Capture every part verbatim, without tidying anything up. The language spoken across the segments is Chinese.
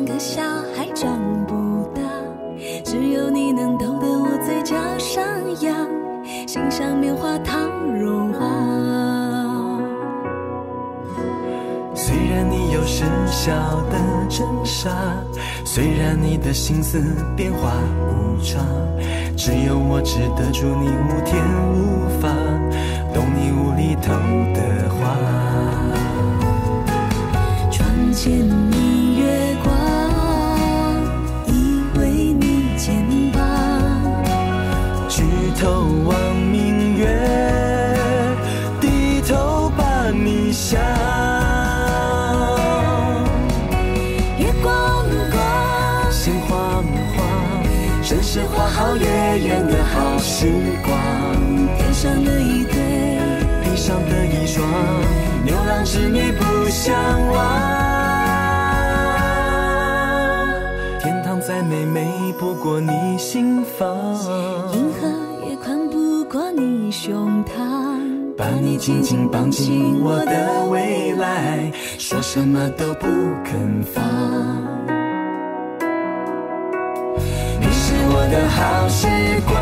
像个小孩长不大，只有你能逗得我嘴角上扬，心像棉花糖融化。 虽然你有时小的真傻，虽然你的心思变化无常，只有我只得住你无天无法懂你无厘头的话。 窗前明月光，依偎你肩膀， 举头望明月，低头把你想。真是花好月圆的好时光， 天上的一对， 地上的一双，牛郎织女不相忘。天堂再美美不过你心房， 银河也宽不过你胸膛， 把你紧紧绑进我的未来，说什么都不肯放。我的好时光，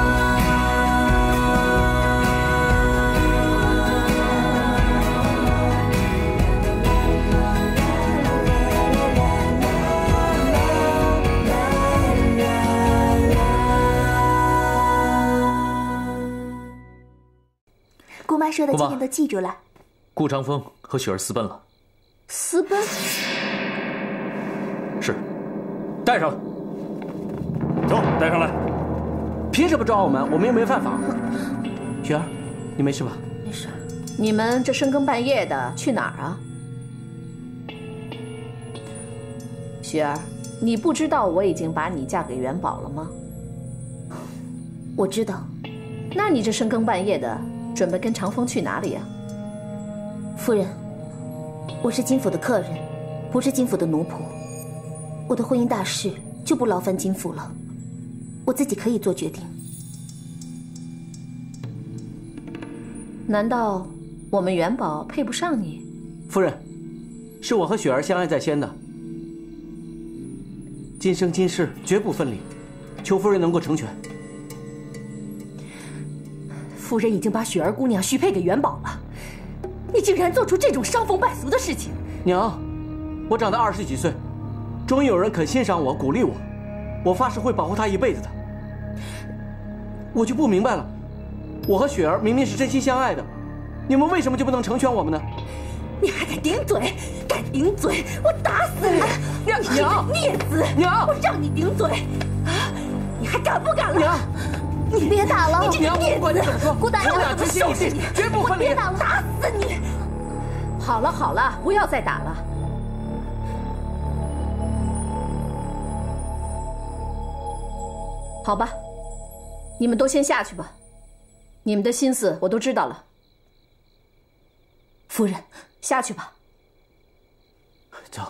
姑妈说的今天都记住了。 顾长风和雪儿私奔了。 私奔？ 是，带上了。走，带上来。 凭什么抓我们？我们又没犯法。雪儿，你没事吧？ 没事。 你们这深更半夜的去哪儿啊？雪儿，你不知道我已经把你嫁给元宝了吗？ 我知道。 那你这深更半夜的，准备跟长风去哪里呀？ 夫人，我是金府的客人，不是金府的奴仆。我的婚姻大事就不劳烦金府了。我自己可以做决定。 难道我们元宝配不上你？ 夫人，是我和雪儿相爱在先的，今生今世绝不分离，求夫人能够成全。 夫人已经把雪儿姑娘许配给元宝了，你竟然做出这种伤风败俗的事情！ 娘，我长到二十几岁，终于有人肯欣赏我、鼓励我，我发誓会保护她一辈子的。我就不明白了，我和雪儿明明是真心相爱的，你们为什么就不能成全我们呢？ 你还敢顶嘴？敢顶嘴，我打死你！ 娘， 你是个孽子！ 娘， 我让你顶嘴，你还敢不敢了？ 娘， 你别打了！ 你这个孽子！ 顾大娘， 我俩真心一心，绝不分离！ 别打了， 打死你！ 好了好了，不要再打了。好吧，你们都先下去吧。你们的心思我都知道了。 夫人， 下去吧。 走。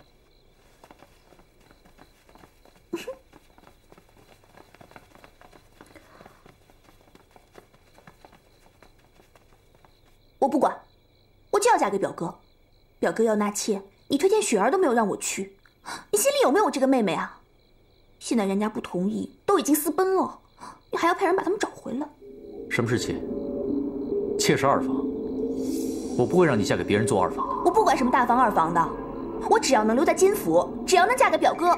我不管，我就要嫁给表哥。表哥要纳妾，你推荐雪儿都没有让我去，你心里有没有这个妹妹啊？现在人家不同意，都已经私奔了，你还要派人把他们找回来？ 什么是妾？妾是二房，我不会让你嫁给别人做二房的。 我不管什么大房二房的，我只要能留在金府，只要能嫁给表哥。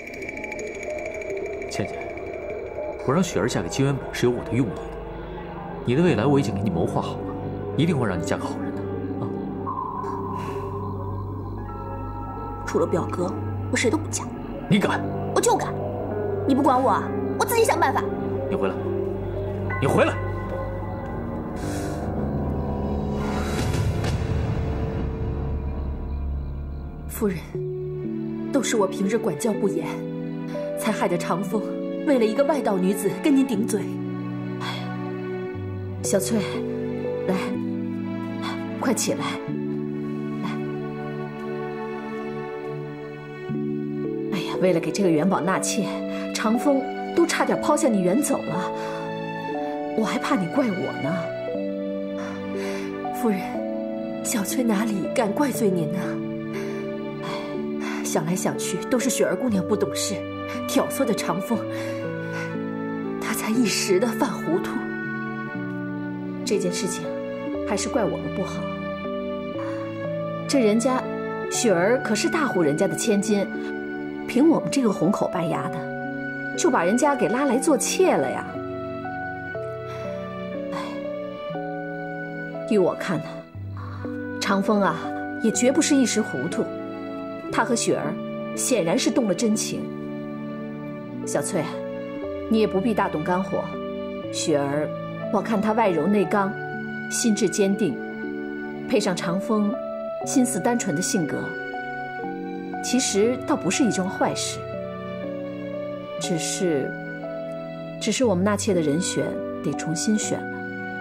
倩倩，我让雪儿嫁给金元宝是有我的用意的。你的未来我已经给你谋划好了，一定会让你嫁个好人的啊！ 除了表哥，我谁都不嫁。 你敢？ 我就敢！你不管我啊，我自己想办法。 你回来！你回来！ 夫人，都是我平日管教不严，才害得长风为了一个外道女子跟您顶嘴。哎呀，小翠，来，快起来，来。哎呀，为了给这个元宝纳妾，长风都差点抛下你远走了，我还怕你怪我呢。夫人，小翠哪里敢怪罪您呢？ 想来想去，都是雪儿姑娘不懂事，挑唆的长风，她才一时的犯糊涂。这件事情还是怪我们不好。这人家雪儿可是大户人家的千金，凭我们这个红口白牙的，就把人家给拉来做妾了呀。哎，依我看呢，长风啊，也绝不是一时糊涂，他和雪儿显然是动了真情。小翠，你也不必大动肝火。雪儿，我看她外柔内刚，心智坚定，配上长风心思单纯的性格，其实倒不是一桩坏事。只是，只是我们纳妾的人选得重新选了。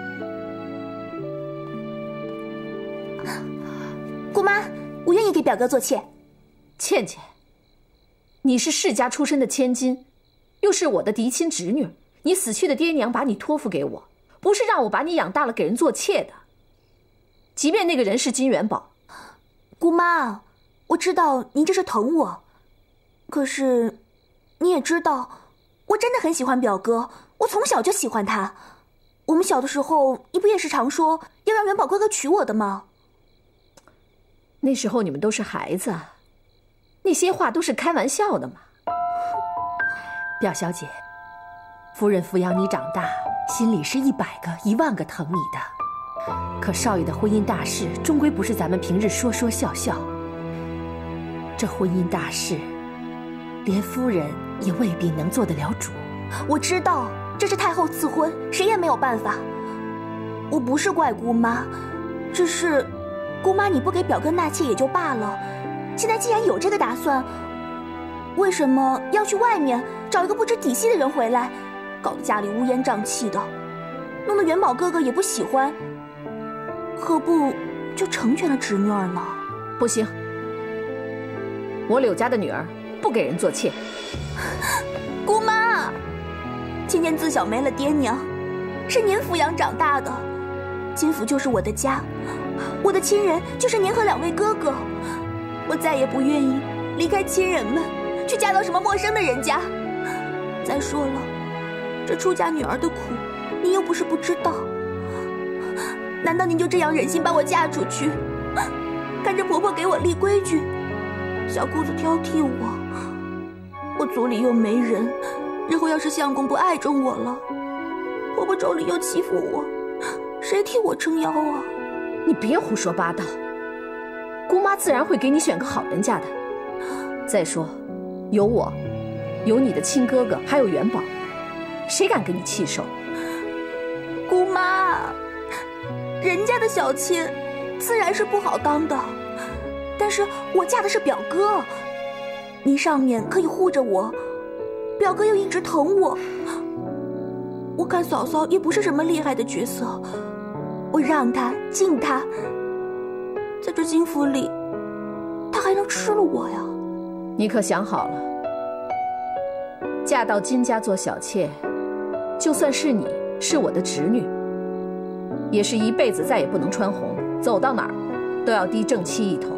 姑妈，我愿意给表哥做妾。 倩倩，你是世家出身的千金，又是我的嫡亲侄女，你死去的爹娘把你托付给我，不是让我把你养大了给人做妾的。即便那个人是金元宝。 姑妈，我知道您这是疼我，可是你也知道，我真的很喜欢表哥，我从小就喜欢他。我们小的时候，你不也是常说要让元宝哥哥娶我的吗？ 那时候你们都是孩子，那些话都是开玩笑的嘛。表小姐，夫人抚养你长大，心里是一百个一万个疼你的。可少爷的婚姻大事，终归不是咱们平日说说笑笑。这婚姻大事，连夫人也未必能做得了主。 我知道这是太后赐婚，谁也没有办法。我不是怪姑妈，只是姑妈你不给表哥纳妾也就罢了，现在既然有这个打算，为什么要去外面找一个不知底细的人回来，搞得家里乌烟瘴气的，弄得元宝哥哥也不喜欢，何不就成全了侄女儿呢？ 不行，我柳家的女儿不给人做妾。 姑妈，芊芊自小没了爹娘，是您抚养长大的，金府就是我的家，我的亲人就是您和两位哥哥，我再也不愿意离开亲人们，去嫁到什么陌生的人家。再说了，这出家女儿的苦，您又不是不知道。难道您就这样忍心把我嫁出去，看着婆婆给我立规矩，小姑子挑剔我，我族里又没人，日后要是相公不爱中我了，婆婆妯娌又欺负我，谁替我撑腰啊？ 你别胡说八道，姑妈自然会给你选个好人家的。再说，有我，有你的亲哥哥，还有元宝，谁敢跟你弃守？ 姑妈，人家的小妾自然是不好当的，但是我嫁的是表哥，您上面可以护着我，表哥又一直疼我，我看嫂嫂也不是什么厉害的角色，我让他敬他，在这金府里他还能吃了我呀？ 你可想好了，嫁到金家做小妾，就算是你是我的侄女，也是一辈子再也不能穿红，走到哪儿都要低正妻一头。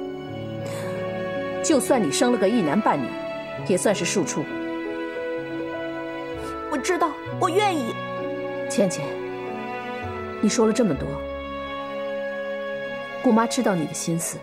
就算你生了个一男半女，也算是庶出。 我知道，我愿意。 芊芊，你说了这么多，姑妈知道你的心思，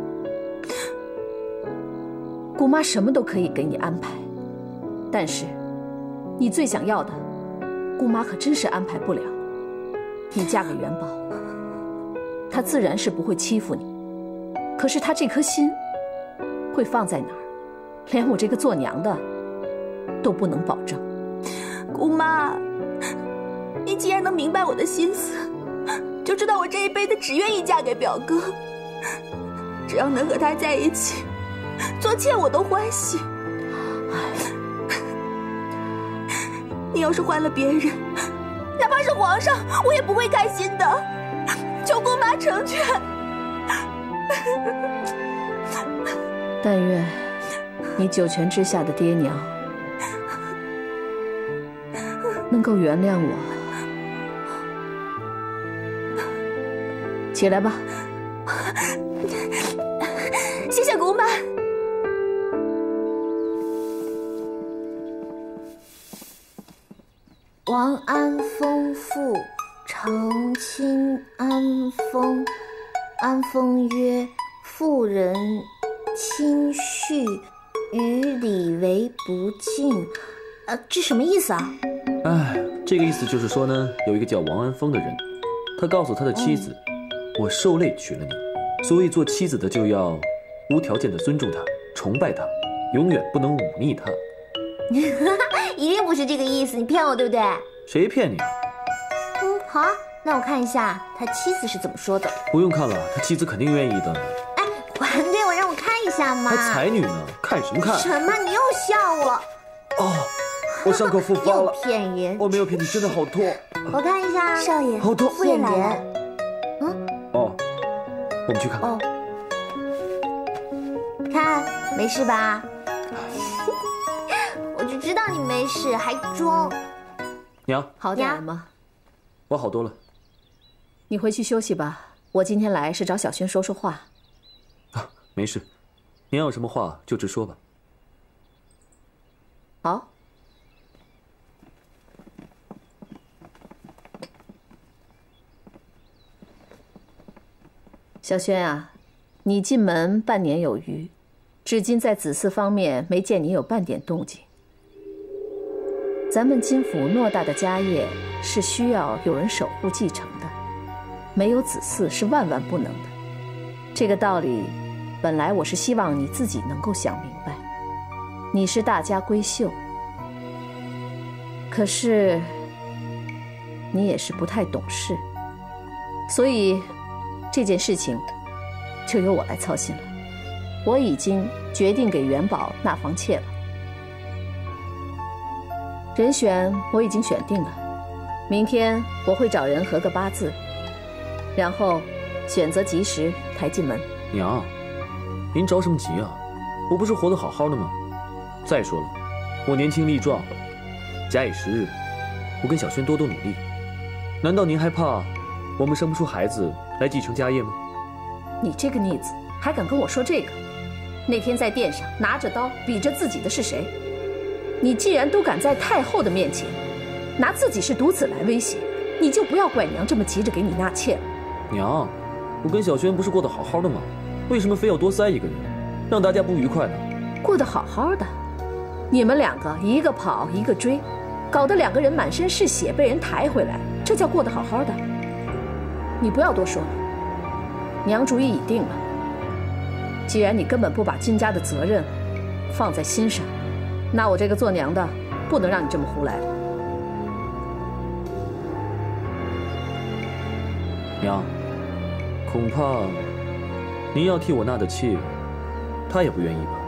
姑妈什么都可以给你安排，但是你最想要的，姑妈可真是安排不了。你嫁给元宝，他自然是不会欺负你，可是他这颗心会放在哪儿，连我这个做娘的都不能保证。 姑妈，你既然能明白我的心思，就知道我这一辈子只愿意嫁给表哥，只要能和他在一起，做妾我都欢喜。你要是换了别人，哪怕是皇上，我也不会开心的。求姑妈成全。 但愿你九泉之下的爹娘能够原谅我。起来吧。 谢谢姑妈。 王安丰父，承亲安丰。安丰曰：妇人亲婿，于礼为不敬。呃，这什么意思啊？ 哎，这个意思就是说呢，有一个叫王安丰的人，他告诉他的妻子，嗯、我受累娶了你，所以做妻子的就要无条件的尊重他，崇拜他，永远不能忤逆他。 一定不是这个意思，你骗我对不对？ 谁骗你啊？ 嗯，好啊，那我看一下他妻子是怎么说的。 不用看了，他妻子肯定愿意的。 哎，还给我让我看一下嘛！ 还才女呢，看什么看？ 什么？你又笑我？ 哦，我伤口复发了。 又骗人！ 我没有骗你，真的好痛。 我看一下，少爷， 好痛！ 夫人来了。嗯。 哦，我们去看看。 哦。看，没事吧？我就知道你没事，还装。 娘， 好点了吗？ 我好多了。 你回去休息吧。我今天来是找小轩说说话。 啊，没事，娘有什么话就直说吧。 好。小轩啊，你进门半年有余，至今在子嗣方面没见你有半点动静。咱们金府偌大的家业是需要有人守护继承的，没有子嗣是万万不能的。这个道理，本来我是希望你自己能够想明白。你是大家闺秀，可是你也是不太懂事，所以这件事情就由我来操心了。我已经决定给元宝纳房妾了，人选我已经选定了，明天我会找人合个八字，然后选择吉时抬进门。 娘，您着什么急啊？我不是活得好好的吗？再说了，我年轻力壮，假以时日，我跟小轩多多努力，难道您还怕我们生不出孩子来继承家业吗？ 你这个逆子还敢跟我说这个？那天在殿上拿着刀比着自己的是谁？你既然都敢在太后的面前拿自己是独子来威胁，你就不要怪娘这么急着给你纳妾了。 娘，我跟小轩不是过得好好的吗？为什么非要多塞一个人，让大家不愉快呢？ 过得好好的，你们两个一个跑一个追，搞得两个人满身是血被人抬回来，这叫过得好好的？你不要多说了，娘主意已定了。既然你根本不把金家的责任放在心上，那我这个做娘的不能让你这么胡来了。 娘，恐怕您要替我纳的妾，她也不愿意吧？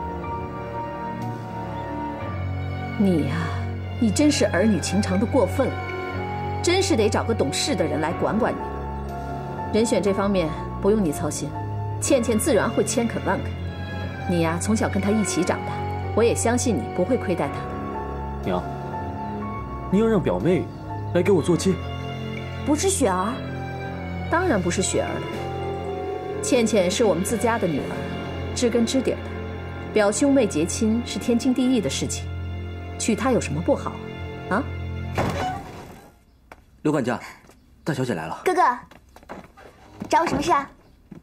你呀、啊，你真是儿女情长的过分了，真是得找个懂事的人来管管你。人选这方面不用你操心，倩倩自然会千肯万肯。你呀、啊，从小跟她一起长大，我也相信你不会亏待她的。 娘，你要让表妹来给我做妾？ 不是雪儿？ 当然不是雪儿了。倩倩是我们自家的女儿，知根知底的，表兄妹结亲是天经地义的事情，娶她有什么不好啊？ 刘管家，大小姐来了。 哥哥，找我什么事啊？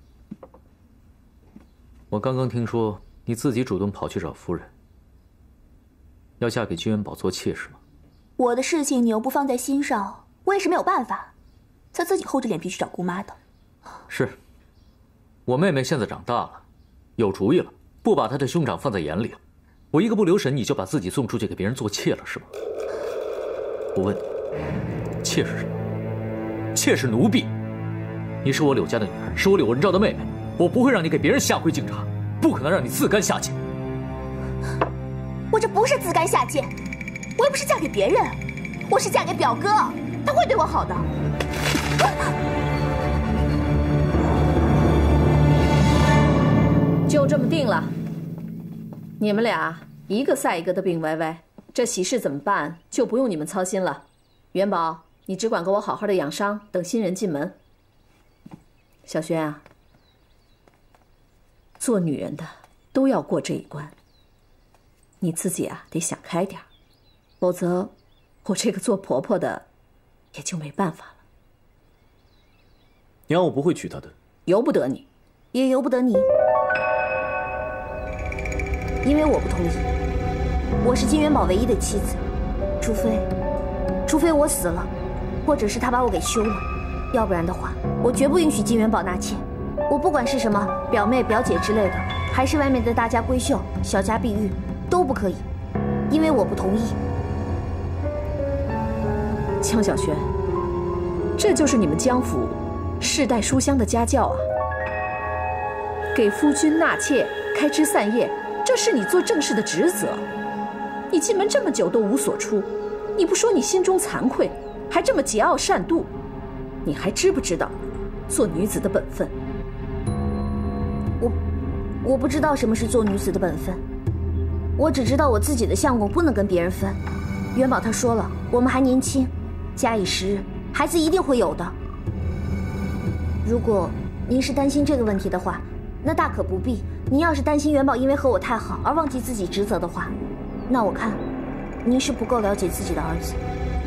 我刚刚听说你自己主动跑去找夫人，要嫁给金元宝做妾是吗？ 我的事情你又不放在心上，我也是没有办法，才自己厚着脸皮去找姑妈的。 是，我妹妹现在长大了，有主意了，不把她的兄长放在眼里了。我一个不留神，你就把自己送出去给别人做妾了是吗？我问你，妾是什么？妾是奴婢。你是我柳家的女儿，是我柳文昭的妹妹，我不会让你给别人下跪敬茶，不可能让你自甘下贱。 我这不是自甘下贱，我又不是嫁给别人，我是嫁给表哥，他会对我好的。 就这么定了，你们俩一个赛一个的病歪歪，这喜事怎么办就不用你们操心了。元宝，你只管给我好好的养伤，等新人进门。小轩啊，做女人的都要过这一关，你自己啊得想开点，否则我这个做婆婆的也就没办法了。 娘，我不会娶她的， 由不得你， 也由不得你，因为我不同意。我是金元宝唯一的妻子，除非，除非我死了，或者是他把我给休了，要不然的话，我绝不允许金元宝纳妾。我不管是什么表妹、表姐之类的，还是外面的大家闺秀、小家碧玉，都不可以，因为我不同意。 江小轩，这就是你们江府世代书香的家教啊！给夫君纳妾、开枝散叶，这是你做正事的职责。你进门这么久都无所出，你不说你心中惭愧，还这么桀骜善妒，你还知不知道做女子的本分？ 我，我不知道什么是做女子的本分，我只知道我自己的相公不能跟别人分。元宝他说了，我们还年轻，假以时日，孩子一定会有的。如果您是担心这个问题的话，那大可不必。您要是担心元宝因为和我太好而忘记自己职责的话，那我看您是不够了解自己的儿子。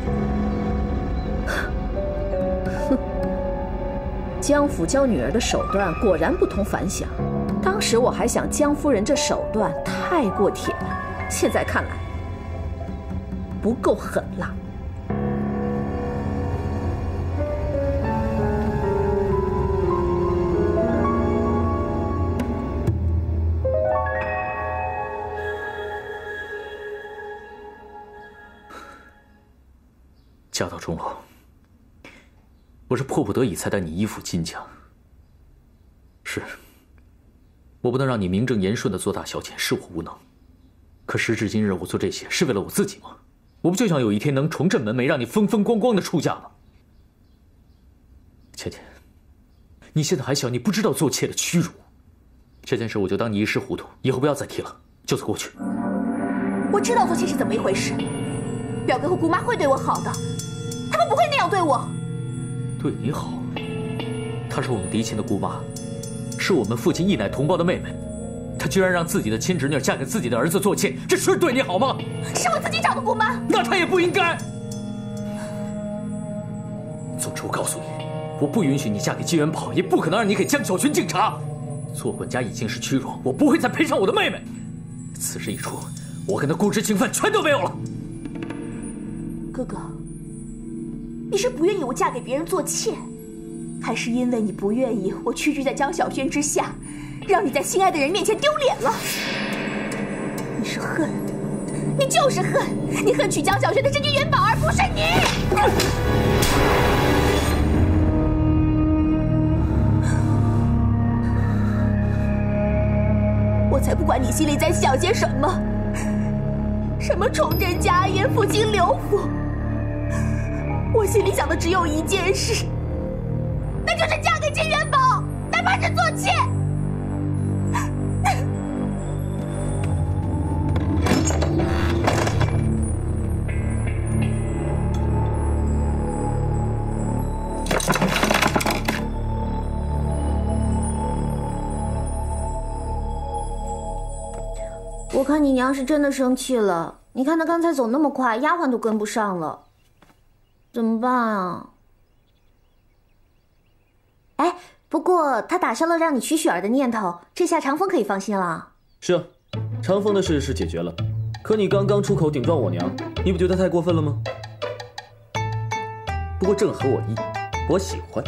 哼，江府教女儿的手段果然不同凡响。当时我还想江夫人这手段太过铁了，现在看来不够狠辣。 家道中落，我是迫不得已才带你依附金家。是，我不能让你名正言顺的做大小姐，是我无能。可时至今日，我做这些是为了我自己吗？我不就想有一天能重振门楣，让你风风光光的出嫁吗？倩倩，你现在还小，你不知道做妾的屈辱。这件事我就当你一时糊涂，以后不要再提了，就此过去。 我知道做妾是怎么一回事，表哥和姑妈会对我好的，他们不会那样对我。 对你好？她是我们嫡亲的姑妈，是我们父亲一奶同胞的妹妹，她居然让自己的亲侄女嫁给自己的儿子做妾，这是对你好吗？ 是我自己找的姑妈， 那她也不应该。总之，我告诉你，我不允许你嫁给金元宝，也不可能让你给江小轩敬茶。做管家已经是屈辱，我不会再赔上我的妹妹。此事一出，我跟她姑侄情分全都没有了。 哥哥，你是不愿意我嫁给别人做妾，还是因为你不愿意我屈居在江小轩之下，让你在心爱的人面前丢脸了？你是恨，你就是恨，你恨娶江小轩的是金元宝，而不是你。我才不管你心里在想些什么，什么重振家业、复兴刘府。我心里想的只有一件事，那就是嫁给金元宝，哪怕是做妾。我看你娘是真的生气了，你看她刚才走那么快，丫鬟都跟不上了。怎么办啊？哎，不过他打消了让你娶雪儿的念头，这下长风可以放心了。 是啊，长风的事是解决了，可你刚刚出口顶撞我娘，你不觉得太过分了吗？不过正合我意，我喜欢。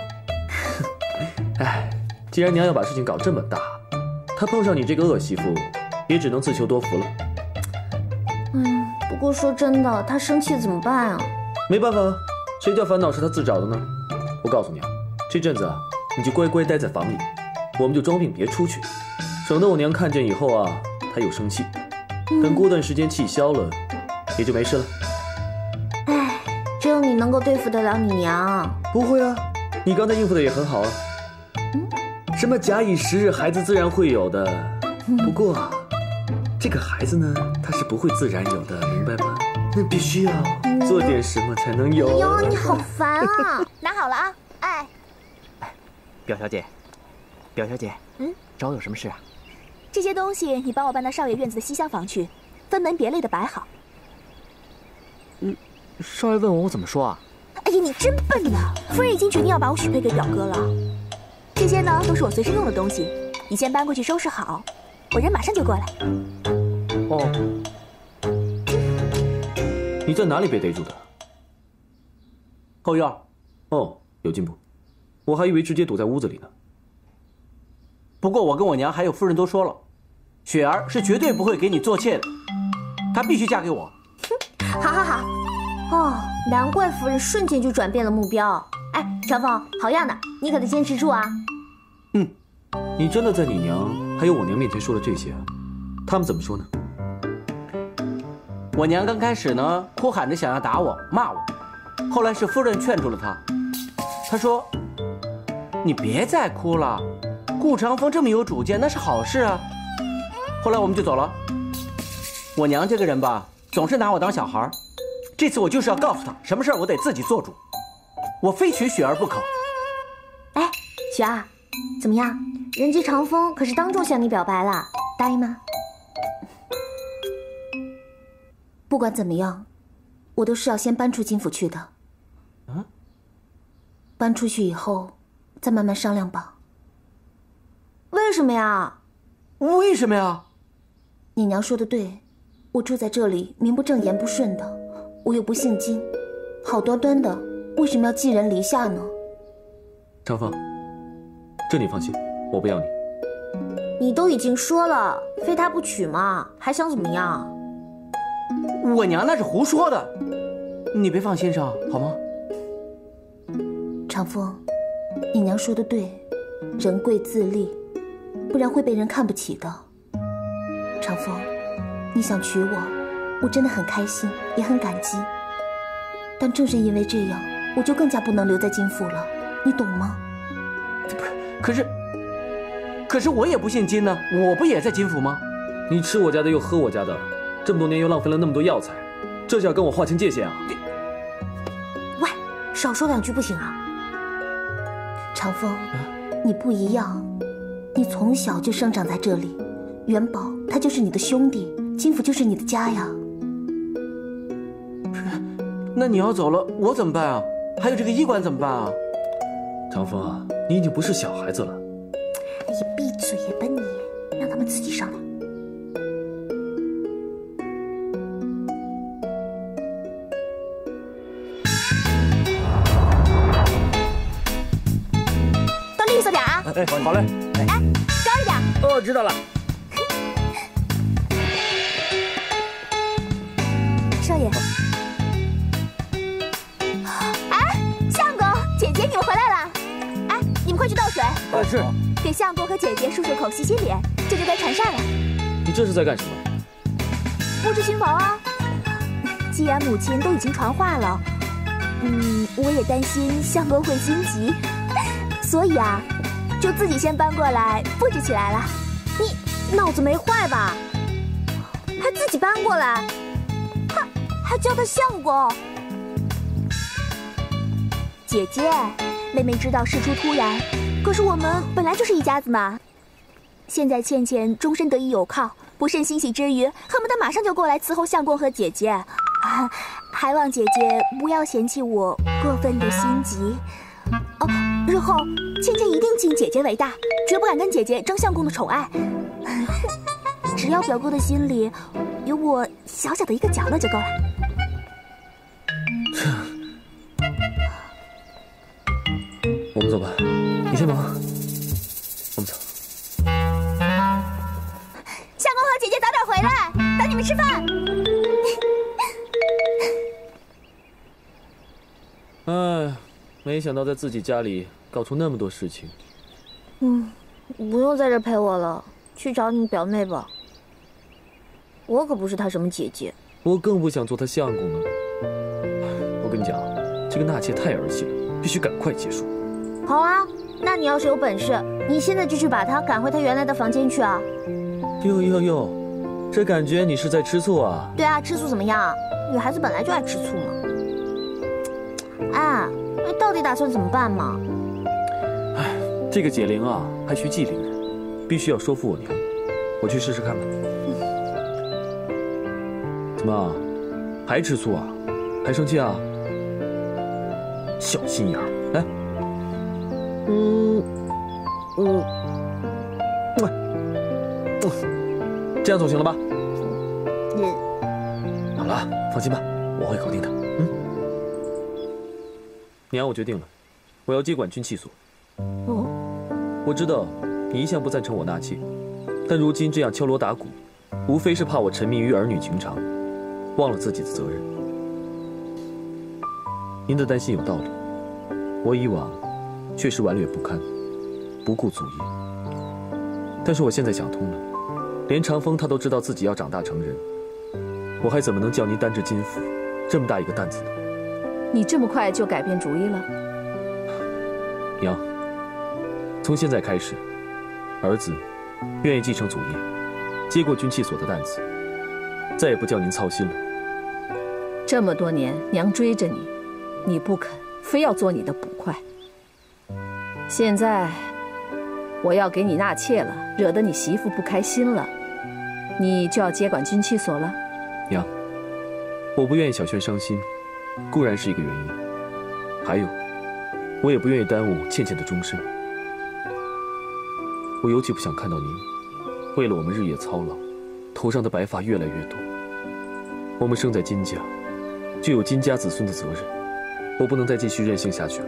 哎，既然娘要把事情搞这么大，她碰上你这个恶媳妇，也只能自求多福了。 嗯，不过说真的，她生气怎么办啊？ 没办法，谁叫烦恼是他自找的呢？我告诉你啊，这阵子啊，你就乖乖待在房里，我们就装病别出去，省得我娘看见以后啊，她又生气。等过段时间气消了，也就没事了。 哎，只有你能够对付得了你娘。 不会啊，你刚才应付的也很好啊。 嗯， 什么假以时日，孩子自然会有的。不过啊，这个孩子呢，他是不会自然有的，明白吗？那必须要做点什么才能有。 哎呦，你好烦啊！ 拿好了啊，哎， 哎，表小姐，表小姐， 嗯， 找我有什么事啊？ 这些东西你帮我搬到少爷院子的西厢房去，分门别类的摆好。 嗯， 少爷问我，我怎么说啊？ 哎呀，你真笨呐！夫人已经决定要把我许配给表哥了。这些呢，都是我随身用的东西，你先搬过去收拾好，我人马上就过来。 哦，你在哪里被逮住的？ 后院。 哦，有进步，我还以为直接躲在屋子里呢。 不过我跟我娘还有夫人都说了，雪儿是绝对不会给你做妾的，她必须嫁给我。 哼，好好好。哦，难怪夫人瞬间就转变了目标。哎，长风，好样的，你可得坚持住啊。 嗯， 你真的在你娘还有我娘面前说了这些啊？他们怎么说呢？ 我娘刚开始呢，哭喊着想要打我、骂我，后来是夫人劝住了她。她说：“你别再哭了，顾长风这么有主见，那是好事啊。”后来我们就走了。我娘这个人吧，总是拿我当小孩。这次我就是要告诉她，什么事儿我得自己做主，我非娶雪儿不可。 哎，雪儿，怎么样？人杰长风可是当众向你表白了，答应吗？不管怎么样，我都是要先搬出金府去的。 嗯？ 搬出去以后，再慢慢商量吧。为什么呀？ 为什么呀？ 你娘说的对，我住在这里名不正言不顺的，我又不姓金，好端端的为什么要寄人篱下呢？ 长风，这你放心，我不要你。 你都已经说了，非他不娶嘛，还想怎么样？ 我娘那是胡说的，你别放心上好吗？ 长风，你娘说的对，人贵自立，不然会被人看不起的。长风，你想娶我，我真的很开心，也很感激。但正是因为这样，我就更加不能留在金府了，你懂吗？ 不是，可是，可是我也不姓金呢，我不也在金府吗？ 你吃我家的又喝我家的，这么多年又浪费了那么多药材，这就要跟我划清界限啊！ 喂，少说两句不行啊！长风，你不一样，你从小就生长在这里，元宝他就是你的兄弟，金府就是你的家呀。 不是，那你要走了，我怎么办啊？还有这个医馆怎么办啊？ 长风啊，你已经不是小孩子了。 哎呀，闭嘴吧你，让他们自己商量。都利索点啊！ 哎，好嘞。 哎，高一点。 哦，知道了。 少爷。哎，相公、姐姐，你们回来了。哎，你们快去倒水。 啊，是。 给相公和姐姐漱漱口、洗洗脸，这就该传膳了。 你这是在干什么？ 布置新房啊。既然母亲都已经传话了，嗯，我也担心相公会心急，所以啊，就自己先搬过来布置起来了。你脑子没坏吧？还自己搬过来，还还叫他相公。姐姐，妹妹知道事出突然，可是我们本来就是一家子嘛。现在倩倩终身得以有靠，不甚欣喜之余，恨不得马上就过来伺候相公和姐姐。啊，还望姐姐不要嫌弃我过分的心急。哦，日后倩倩一定敬姐姐为大，绝不敢跟姐姐争相公的宠爱。只要表哥的心里有我小小的一个角落就够了。 我们走吧，你先忙，我们走。 相公和姐姐早点回来，等你们吃饭。 哎，没想到在自己家里搞出那么多事情。 嗯，不用在这陪我了，去找你表妹吧。我可不是她什么姐姐。 我更不想做她相公呢。我跟你讲，这个纳妾太儿戏了，必须赶快结束。 好啊，那你要是有本事，你现在就去把她赶回她原来的房间去啊！ 哟哟哟，这感觉你是在吃醋啊？ 对啊，吃醋怎么样？女孩子本来就爱吃醋嘛。哎，你到底打算怎么办嘛？ 哎，这个解铃啊，还需系铃人，必须要说服我娘。我去试试看吧。怎么，还吃醋啊？ 还生气啊？小心眼儿，来，嗯嗯，嗯，这样总行了吧？嗯，好了，放心吧，我会搞定的。嗯，娘，我决定了，我要接管军器所。 哦， 我知道你一向不赞成我纳妾，但如今这样敲锣打鼓，无非是怕我沉迷于儿女情长，忘了自己的责任。您的担心有道理，我以往确实顽劣不堪，不顾祖业。但是我现在想通了，连长风他都知道自己要长大成人，我还怎么能叫您担着金斧这么大一个担子呢？ 你这么快就改变主意了？ 娘，从现在开始，儿子愿意继承祖业，接过军器所的担子，再也不叫您操心了。 这么多年，娘追着你，你不肯，非要做你的捕快。现在我要给你纳妾了，惹得你媳妇不开心了，你就要接管军器所了？ 娘，我不愿意小轩伤心，固然是一个原因，还有，我也不愿意耽误倩倩的终身。我尤其不想看到您为了我们日夜操劳，头上的白发越来越多。我们生在金家，就有金家子孙的责任，我不能再继续任性下去了。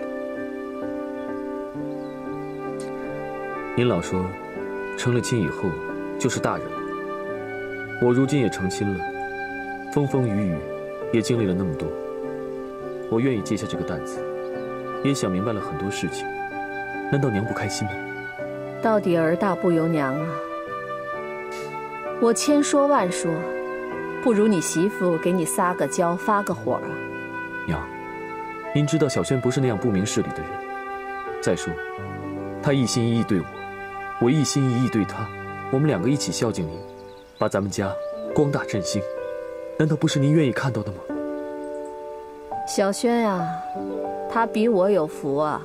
您老说，成了亲以后就是大人了，我如今也成亲了，风风雨雨也经历了那么多，我愿意接下这个担子，也想明白了很多事情，难道娘不开心吗？ 到底儿大不由娘啊！我千说万说，不如你媳妇给你撒个娇发个火啊！ 娘，您知道小轩不是那样不明事理的人。再说，他一心一意对我，我一心一意对他，我们两个一起孝敬您，把咱们家光大振兴，难道不是您愿意看到的吗？ 小轩呀，他比我有福啊！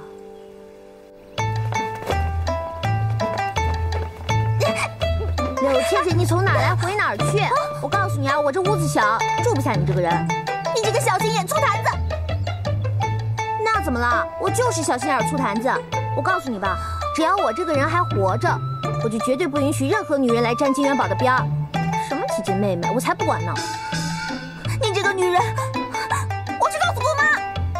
柳倩倩，你从哪来回哪儿去？我告诉你啊，我这屋子小，住不下你这个人。你这个小心眼粗坛子！那怎么了？我就是小心眼粗坛子。我告诉你吧，只要我这个人还活着，我就绝对不允许任何女人来沾金元宝的边儿。什么体检妹妹，我才不管呢！你这个女人，我去告诉姑妈！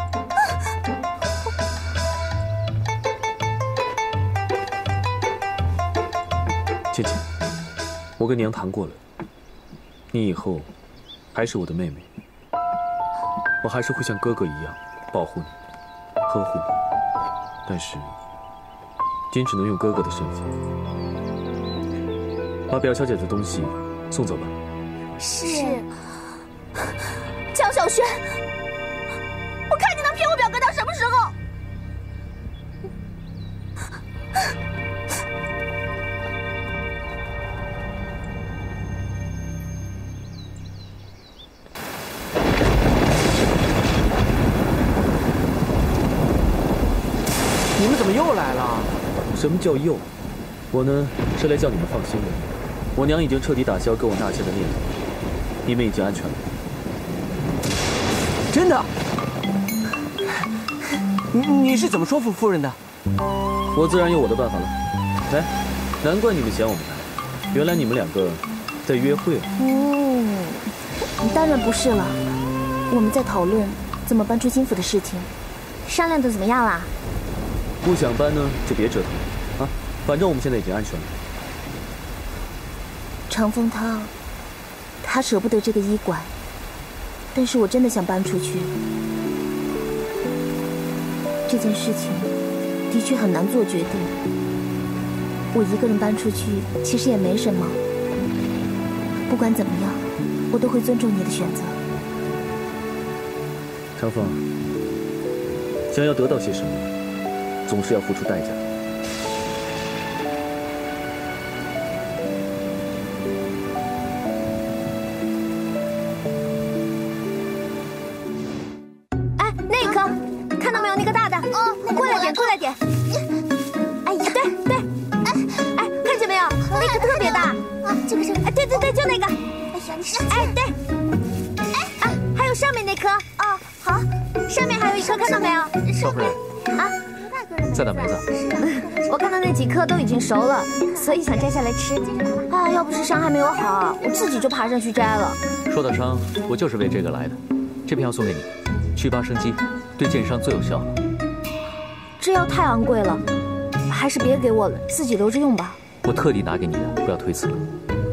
倩倩，我跟娘谈过了，你以后还是我的妹妹，我还是会像哥哥一样保护你、呵护你，但是仅只能用哥哥的身份。把表小姐的东西送走吧。 是。江小轩，我看你能骗我表哥到什么时候？ 你们怎么又来了？ 什么叫又？我呢是来叫你们放心的。我娘已经彻底打消跟我纳妾的念头，你们已经安全了。 真的？你你是怎么说服夫人的？ 我自然有我的办法了。来，难怪你们嫌我们来，原来你们两个在约会了。 嗯，当然不是了，我们在讨论怎么搬出金府的事情，商量的怎么样啦？ 不想搬呢，就别折腾了啊！反正我们现在已经安全了。 长风他，他舍不得这个医馆，但是我真的想搬出去。这件事情的确很难做决定。我一个人搬出去其实也没什么。不管怎么样，我都会尊重你的选择。 长风，想要得到些什么，总是要付出代价的。 哎，那颗，看到没有？那个大的。哦，那个过来点，过来点。哎呀，对对。哎哎，看见没有？那个特别大。啊，这个这个。哎，对对对，就那个。哎呀，你是。哎，对。哎啊，还有上面那颗。哦。 上面还有一颗，看到没有？ 少夫人啊， 在打梅子。 我看到那几颗都已经熟了，所以想摘下来吃。啊，要不是伤还没有好，我自己就爬上去摘了。 说到伤，我就是为这个来的。这片药送给你，祛疤生肌，对健伤最有效。 这药太昂贵了，还是别给我了，自己留着用吧。 我特地拿给你的，不要推辞了。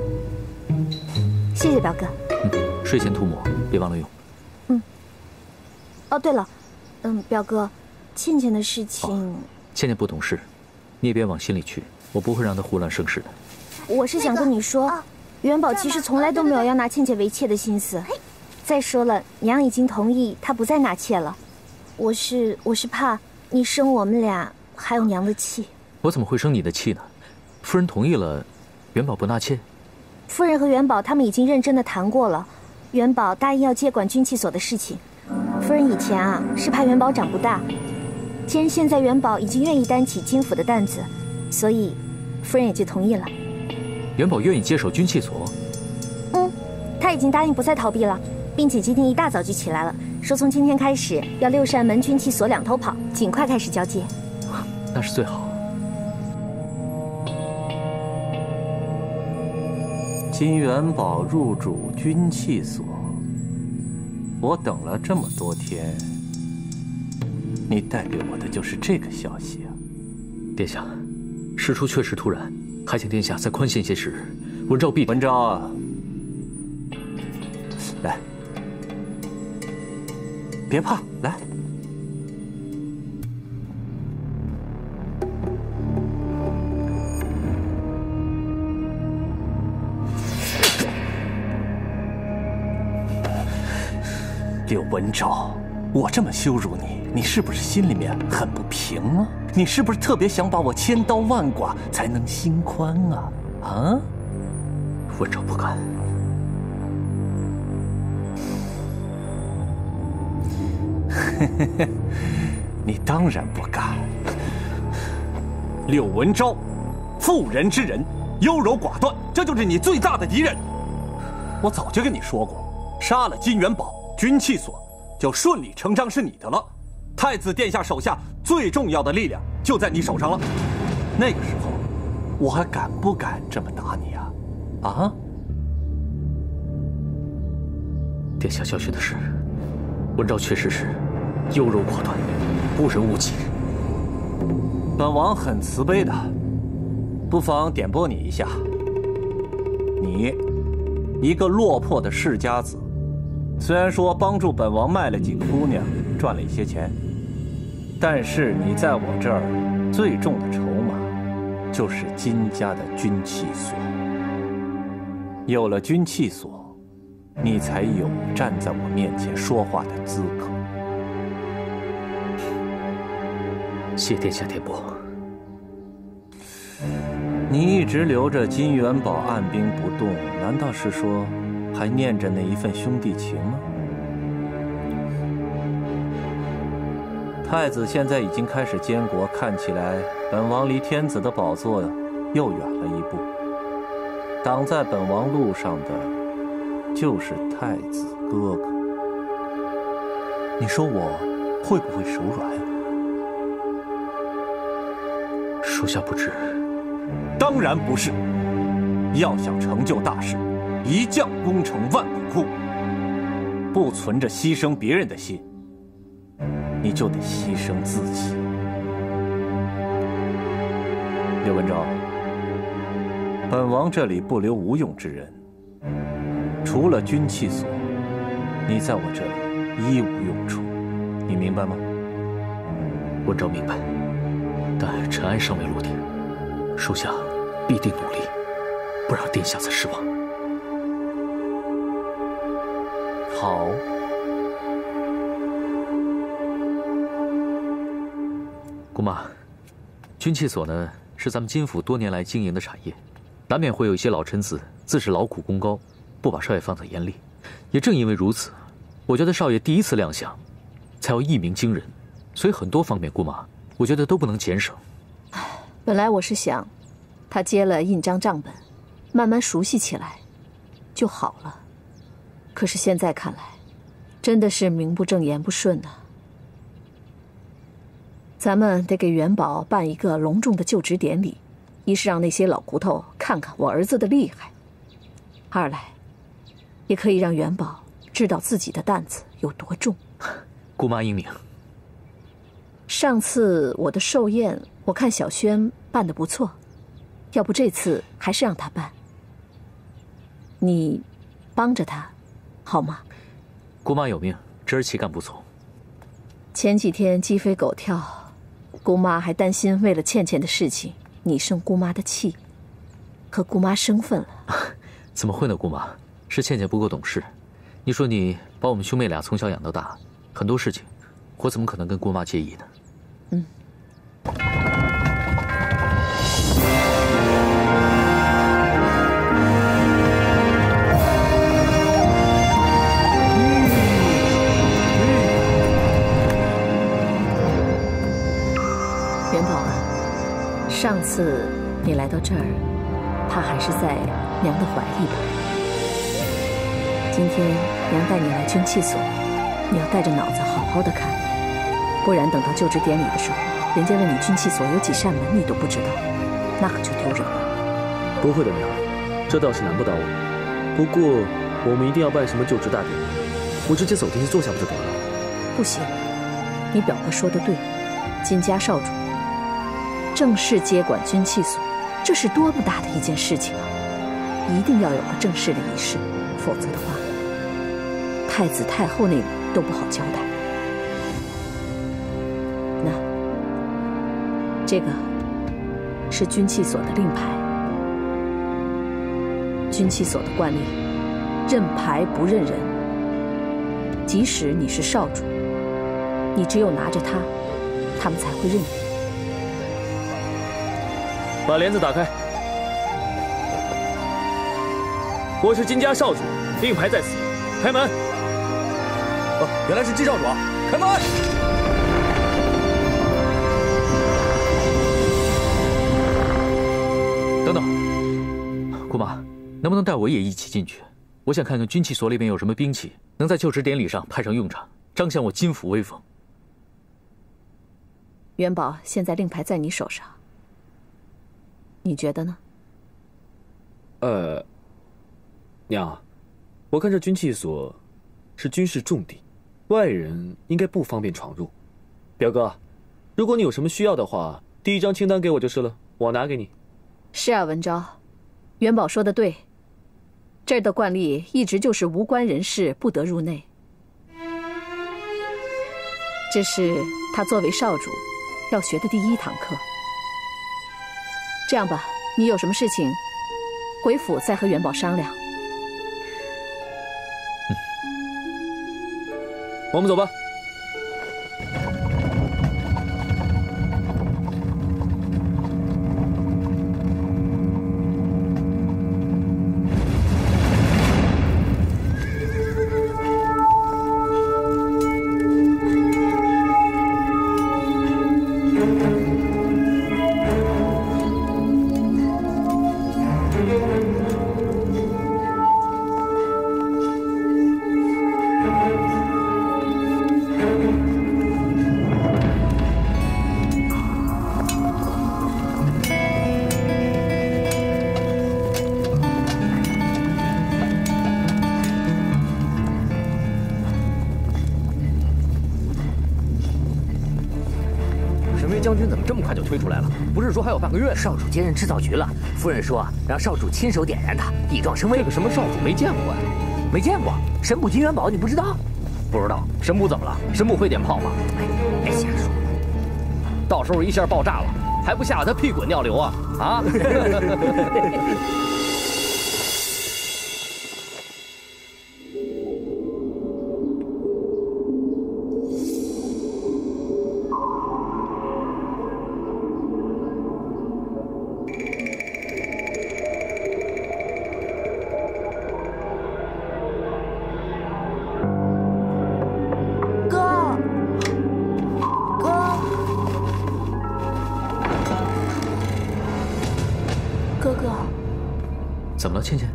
谢谢表哥。 嗯，睡前涂抹，别忘了用。 嗯。哦，对了，嗯，表哥，倩倩的事情， 哦、倩倩不懂事，你也别往心里去，我不会让她胡乱生事的。 我是想跟你说，元宝其实从来都没有要拿倩倩为妾的心思。再说了，娘已经同意她不再纳妾了。我是我是怕你生我们俩还有娘的气。 我怎么会生你的气呢？夫人同意了，元宝不纳妾。 夫人和元宝他们已经认真的谈过了，元宝答应要接管军器所的事情。夫人以前啊是怕元宝长不大，既然现在元宝已经愿意担起金府的担子，所以夫人也就同意了。 元宝愿意接手军器所？ 嗯，他已经答应不再逃避了，并且今天一大早就起来了，说从今天开始要六扇门军器所两头跑，尽快开始交接。 那是最好。 金元宝入主军器所，我等了这么多天，你带给我的就是这个消息啊！ 殿下，事出确实突然，还请殿下再宽限些时日。文昭必文昭啊，来，别怕，来。柳文昭，我这么羞辱你，你是不是心里面很不平啊？你是不是特别想把我千刀万剐才能心宽啊？啊？ 文昭不敢。 你当然不敢。柳文昭，妇人之仁，优柔寡断，这就是你最大的敌人。我早就跟你说过，杀了金元宝，军器所就顺理成章是你的了。太子殿下手下最重要的力量就在你手上了。那个时候，我还敢不敢这么打你啊？啊？ 殿下教训的是，文昭确实是优柔寡断，误人误己。 本王很慈悲的，不妨点拨你一下。你，一个落魄的世家子，虽然说帮助本王卖了几个姑娘，赚了一些钱，但是你在我这儿最重的筹码，就是金家的军器所。有了军器所，你才有站在我面前说话的资格。 谢殿下点拨。 你一直留着金元宝按兵不动，难道是说还念着那一份兄弟情吗？太子现在已经开始监国，看起来本王离天子的宝座又远了一步。挡在本王路上的就是太子哥哥。你说我会不会手软？ 属下不知。 当然不是。要想成就大事，一将功成万骨枯。不存着牺牲别人的心，你就得牺牲自己。柳文昭，本王这里不留无用之人，除了军器所，你在我这里一无用处，你明白吗？ 文昭明白，但尘埃尚未落定，属下必定努力，不让殿下再失望。 好。 姑妈，军器所呢是咱们金府多年来经营的产业，难免会有一些老臣子自是劳苦功高，不把少爷放在眼里。也正因为如此，我觉得少爷第一次亮相，才要一鸣惊人，所以很多方面，姑妈，我觉得都不能减省。 本来我是想，他接了印章账本，慢慢熟悉起来，就好了。可是现在看来，真的是名不正言不顺呐、啊。 咱们得给元宝办一个隆重的就职典礼，一是让那些老骨头看看我儿子的厉害，二来也可以让元宝知道自己的担子有多重。 姑妈英明。 上次我的寿宴，我看小轩办得不错，要不这次还是让他办。你帮着他，好吗？ 姑妈有命，侄儿气干不从。 前几天鸡飞狗跳，姑妈还担心为了倩倩的事情你生姑妈的气，可姑妈生分了。 怎么会呢，姑妈？是倩倩不够懂事。你说你把我们兄妹俩从小养到大，很多事情我怎么可能跟姑妈介意呢？ 嗯。元宝啊，上次你来到这儿，怕还是在娘的怀里吧？今天娘带你来军器所，你要带着脑子好好的看，不然等到就职典礼的时候，人家问你军器所有几扇门你都不知道，那可就丢人了。 不会的，娘，这倒是难不倒我。不过我们一定要办什么就职大典，我直接走进去坐下不就得了？ 不行，你表哥说的对，金家少主正式接管军器所，这是多么大的一件事情啊！一定要有个正式的仪式，否则的话，太子太后那里都不好交代。那这个是军器所的令牌，军器所的惯例，认牌不认人。即使你是少主，你只有拿着它，他们才会认你。 把帘子打开。我是金家少主，令牌在此，开门。 哦，原来是金少主，开门！ 等等，姑妈，能不能带我也一起进去？我想看看军器所里面有什么兵器，能在就职典礼上派上用场，彰显我金府威风。 元宝，现在令牌在你手上。你觉得呢？ 呃，娘，我看这军器所是军事重地，外人应该不方便闯入。表哥，如果你有什么需要的话，递一张清单给我就是了，我拿给你。 是啊，文昭，元宝说的对，这儿的惯例一直就是无关人士不得入内。这是他作为少主要学的第一堂课。这样吧，你有什么事情，回府再和元宝商量。 嗯，我们走吧。 将军怎么这么快就推出来了？不是说还有半个月？少主接任制造局了，夫人说让少主亲手点燃它，以壮声威。这个什么少主没见过呀？没见过？神母金元宝你不知道？不知道。神母怎么了？神母会点炮吗？哎，别瞎说。到时候一下爆炸了，还不吓得他屁滚尿流啊？啊！ 怎么了，倩倩？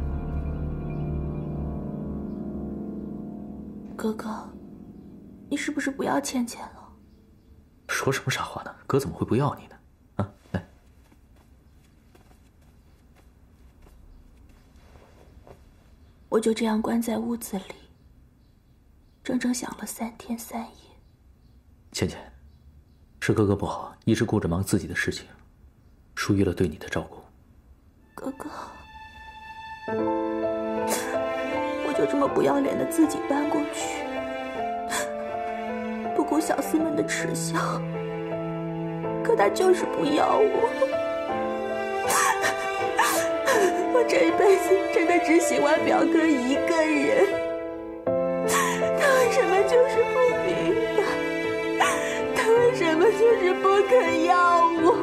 哥哥，你是不是不要倩倩了？ 说什么傻话呢？哥怎么会不要你呢？啊，来。 我就这样关在屋子里，整整想了三天三夜。 倩倩，是哥哥不好，一直顾着忙自己的事情，疏于了对你的照顾。 哥哥，我就这么不要脸的自己搬过去，不顾小厮们的耻笑，可他就是不要我。我这一辈子真的只喜欢表哥一个人，他为什么就是不明白？他为什么就是不肯要我？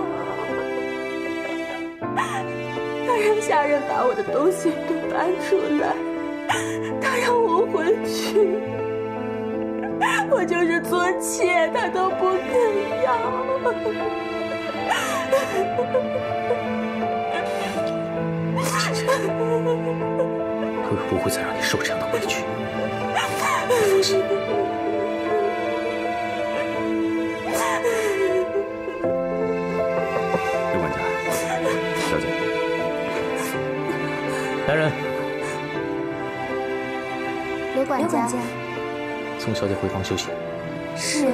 他让下人把我的东西都搬出来，他让我回去，我就是做妾，他都不肯要。 哥哥不会再让你受这样的委屈，你放心。 刘管家，小姐。 来人， 刘管家， 送小姐回房休息。 是。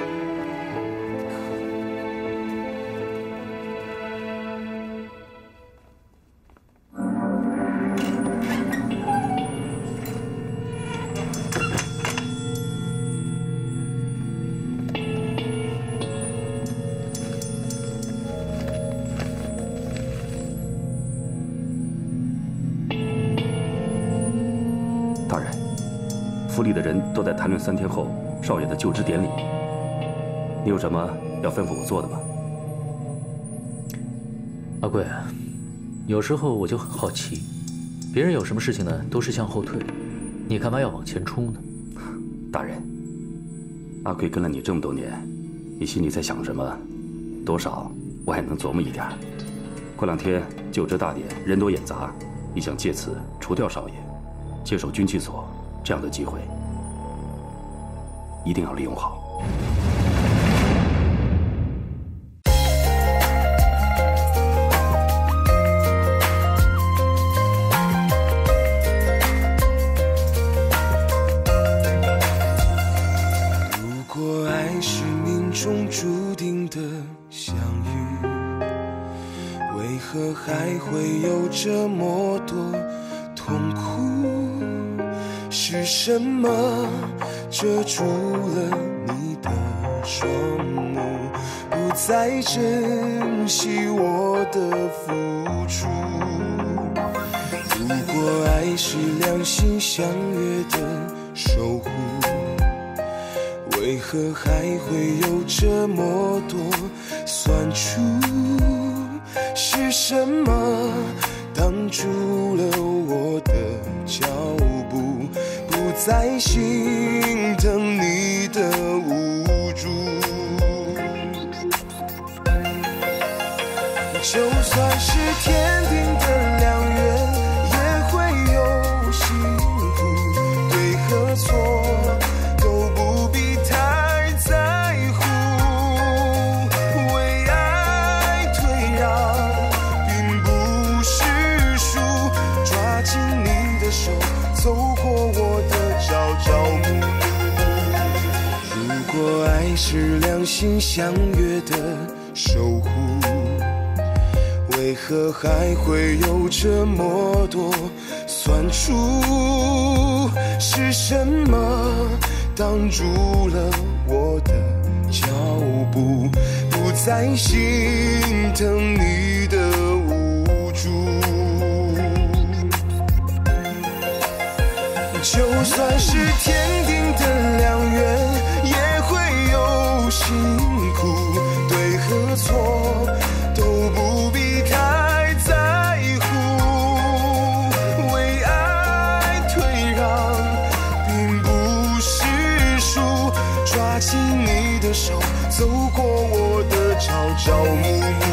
府里的人都在谈论三天后少爷的就职典礼，你有什么要吩咐我做的吗？ 阿贵，有时候我就很好奇，别人有什么事情呢，都是向后退，你干嘛要往前冲呢？ 大人，阿贵跟了你这么多年，你心里在想什么，多少我也能琢磨一点。过两天就职大典，人多眼杂，你想借此除掉少爷，接手军器所。这样的机会一定要利用好。 如果爱是命中注定的相遇，为何还会有这么多痛苦？是什么遮住了你的双目，不再珍惜我的付出？如果爱是两心相约的守护，为何还会有这么多酸楚？是什么挡住了我的脚步，不再心疼你的无助？就算是天定的良缘，也会有辛苦，对和错都不必太在乎。为爱退让并不是输，抓紧你的手，走过我的朝朝暮暮。如果爱是两心相约的守护，为何还会有这么多酸楚？是什么挡住了我的脚步，不再心疼你的无助？就算是天定的良缘，也会有辛苦，对和错都不必太在乎。为爱退让并不是输，抓紧你的手，走过我的朝朝暮暮。